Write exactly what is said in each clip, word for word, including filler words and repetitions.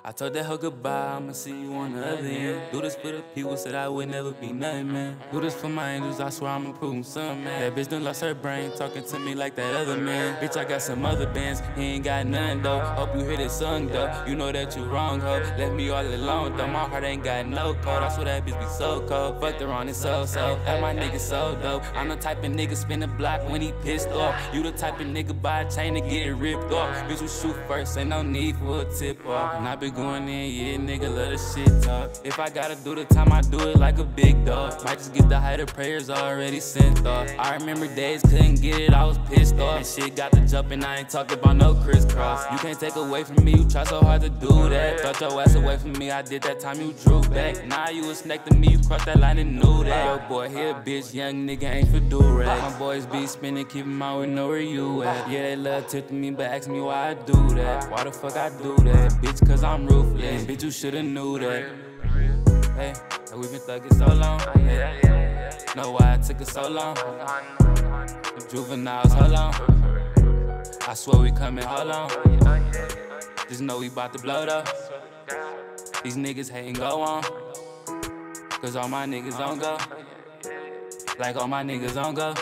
I told that hoe goodbye, I'ma see you on the other end. Do this for the people, said I would never be nothing, man. Do this for my angels, I swear I'ma prove 'em something, man. That bitch done lost her brain, talking to me like that other man. Bitch, I got some other bands, he ain't got none though. Hope you hear this song though, you know that you wrong, ho. Left me all alone though, my heart ain't got no code. I swear that bitch be so cold, fucked her on it so-so. That my nigga so dope, I'm the type of nigga spin the block when he pissed off. You the type of nigga buy a chain to get it ripped off. Bitch, we shoot first, ain't no need for a tip off. And I been going in, yeah, nigga, love the shit talk. If I gotta do the time, I do it like a big dog. Might just get the height of prayers already sent off. I remember days couldn't get it, I was pissed off. And shit got to jumping, I ain't talking about no crisscross. You can't take away from me, you try so hard to do that. Thought your ass away from me, I did that time you drew back. Nah, you a snake to me, you crossed that line and knew that. Yo, boy, here a bitch, young nigga ain't for do-rag. My boys be spinning, keep 'em out, we know where you at. Yeah, they love tipping me, but ask me why I do that. Why the fuck I do that? Bitch, cause I'm ruthless. Bitch, you shoulda knew that. Hey, we been thuggin' so long. Hey, know why it took us so long? The juveniles, hold on. I swear we coming, hold on. Just know we bout to blow though. These niggas hatin' go on. Cause all my niggas don't go. Like all my niggas don't go.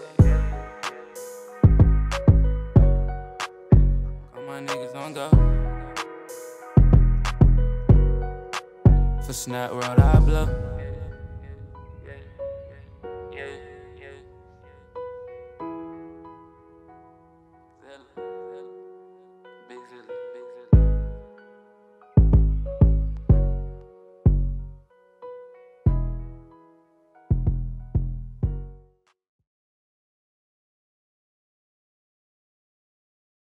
All my niggas don't go. For Snap World, I blow.